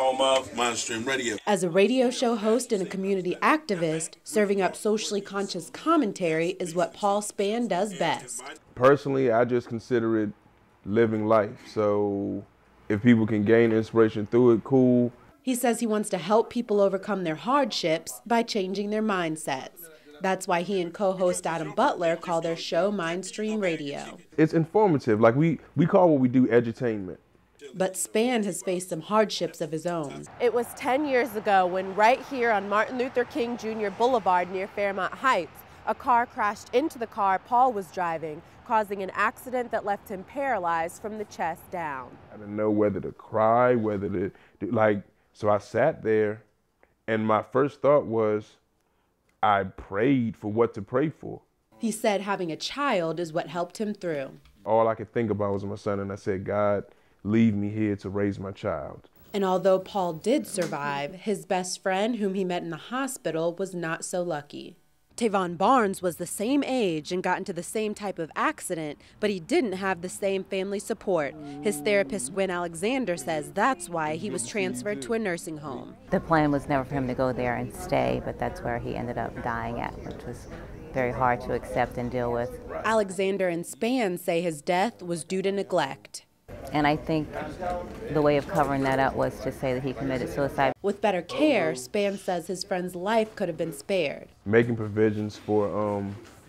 home of Mindstream Radio. As a radio show host and a community activist, serving up socially conscious commentary is what Paul Spann does best. Personally, I just consider it living life. So if people can gain inspiration through it, cool. He says he wants to help people overcome their hardships by changing their mindsets. That's why he and co-host Adam Butler call their show Mindstream Radio. It's informative. Like we call what we do edutainment. But Spann has faced some hardships of his own. It was 10 years ago when right here on Martin Luther King Jr. Boulevard near Fairmont Heights, a car crashed into the car Paul was driving, causing an accident that left him paralyzed from the chest down. I didn't know whether to cry, whether to, so I sat there and my first thought was, I prayed for what to pray for. He said having a child is what helped him through. All I could think about was my son, and I said, God, leave me here to raise my child. And although Paul did survive, his best friend, whom he met in the hospital, was not so lucky. Tavon Barnes was the same age and got into the same type of accident, but he didn't have the same family support. His therapist, Wynn Alexander, says that's why he was transferred to a nursing home. The plan was never for him to go there and stay, but that's where he ended up dying at, which was very hard to accept and deal with. Alexander and Spann say his death was due to neglect. And I think the way of covering that up was to say that he committed suicide. With better care, Spann says his friend's life could have been spared. Making provisions for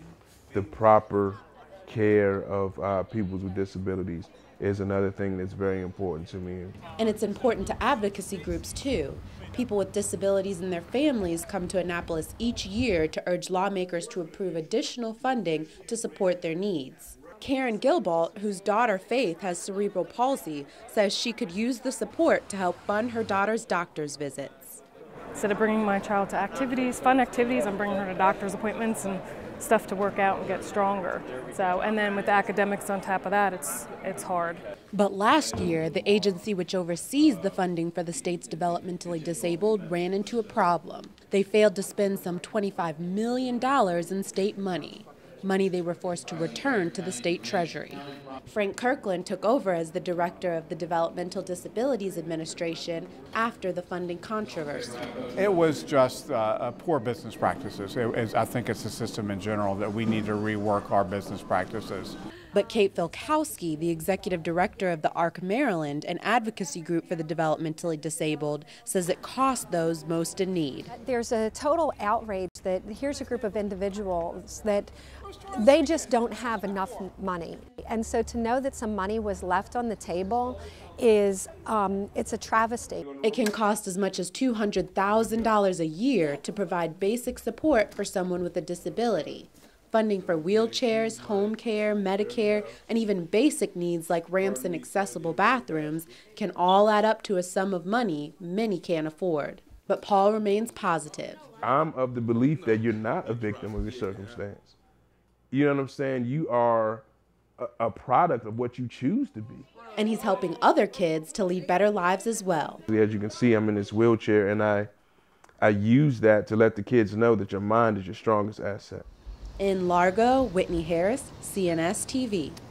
the proper care of people with disabilities is another thing that's very important to me. And it's important to advocacy groups too. People with disabilities and their families come to Annapolis each year to urge lawmakers to approve additional funding to support their needs. Karen Gilbalt, whose daughter Faith has cerebral palsy, says she could use the support to help fund her daughter's doctor's visits. Instead of bringing my child to activities, fun activities, I'm bringing her to doctor's appointments and stuff to work out and get stronger. So, and then with the academics on top of that, it's hard. But last year, the agency which oversees the funding for the state's developmentally disabled ran into a problem. They failed to spend some $25 million in state money they were forced to return to the state treasury. Frank Kirkland took over as the director of the Developmental Disabilities Administration after the funding controversy. It was just poor business practices. I think it's a system in general that we need to rework our business practices. But Kate Filkowski, the executive director of the ARC Maryland, an advocacy group for the developmentally disabled, says it costs those most in need. There's a total outrage that here's a group of individuals that they just don't have enough money. And so to know that some money was left on the table is, it's a travesty. It can cost as much as $200,000 a year to provide basic support for someone with a disability. Funding for wheelchairs, home care, Medicare, and even basic needs like ramps and accessible bathrooms can all add up to a sum of money many can't afford. But Paul remains positive. I'm of the belief that you're not a victim of your circumstance. You know what I'm saying? You are a product of what you choose to be. And he's helping other kids to lead better lives as well. As you can see, I'm in this wheelchair, and I use that to let the kids know that your mind is your strongest asset. In Largo, Whitney Harris, CNS TV.